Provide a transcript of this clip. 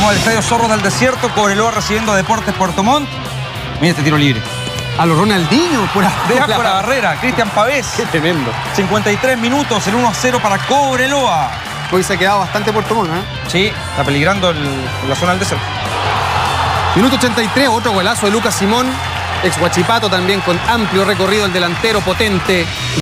Vamos al Estadio Zorro del Desierto, Cobreloa recibiendo a Deportes Puerto Montt. Mira este tiro libre. A los Ronaldinho, por Deja por la barrera, Cristian Pavés. Qué tremendo. 53 minutos, el 1-0 para Cobreloa. Hoy se ha quedado bastante Puerto Montt, ¿eh? Sí, está peligrando la zona del desierto. Minuto 83, otro golazo de Lucas Simón. Ex Huachipato también con amplio recorrido, el delantero potente.